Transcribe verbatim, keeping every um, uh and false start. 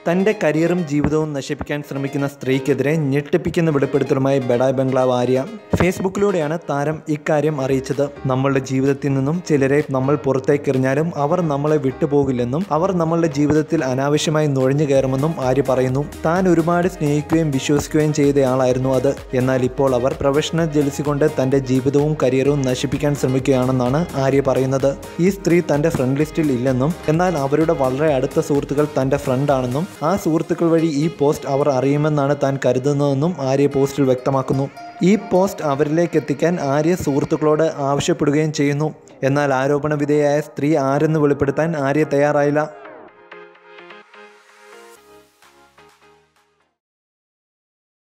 തൻ്റെ കരിയറും ജീവിതവും നശിപ്പിക്കാൻ ശ്രമിക്കുന്ന സ്ത്രീക്കെതിരെ ഞെട്ടിപ്പിക്കുന്ന വെളിപ്പെടുത്തലുമായി ബഡായ് ബംഗ്ലാവ് ആര്യ. ഫേസ്ബുക്കിലൂടെയാണ് താരം ഇക്കാര്യം അറിയിച്ചത്. നമ്മളുടെ ജീവിതത്തിൽ നിന്നും ചിലരെ നമ്മൾ പുറത്തേക്കെറിഞ്ഞാലും അവർ നമ്മളെ വിട്ടുപോകില്ലെന്നും അവർ നമ്മളുടെ ജീവിതത്തിൽ അനാവശ്യമായി നുഴഞ്ഞു കയറുമെന്നും ആര്യ പറയുന്നു. താൻ ഒരുപാട് സ്നേഹിക്കുകയും വിശ്വസിക്കുകയും ചെയ്തയാളായിരുന്നു അത്. എന്നാൽ ഇപ്പോൾ അവർ പ്രൊഫഷണൽ ജെലസി കൊണ്ട് തൻ്റെ ജീവിതവും കരിയറും നശിപ്പിക്കാൻ ശ്രമിക്കുകയാണെന്നാണ് ആര്യ പറയുന്നത്. ഈ സ്ത്രീ തൻ്റെ ഫ്രണ്ട് ലിസ്റ്റിൽ ഇല്ലെന്നും എന്നാൽ അവരുടെ വളരെ അടുത്ത സുഹൃത്തുക്കൾ തൻ്റെ ഫ്രണ്ടാണെന്നും ആ സുഹൃത്തുക്കൾ വഴി ഈ പോസ്റ്റ് അവർ അറിയുമെന്നാണ് താൻ കരുതുന്നതെന്നും ആര്യ പോസ്റ്റിൽ വ്യക്തമാക്കുന്നു. ഈ പോസ്റ്റ് അവരിലേക്ക് എത്തിക്കാൻ ആര്യ സുഹൃത്തുക്കളോട് ആവശ്യപ്പെടുകയും ചെയ്യുന്നു. എന്നാൽ ആരോപണ വിധേയയായ സ്ത്രീ ആരെന്ന് വെളിപ്പെടുത്താൻ ആര്യ തയ്യാറായില്ല.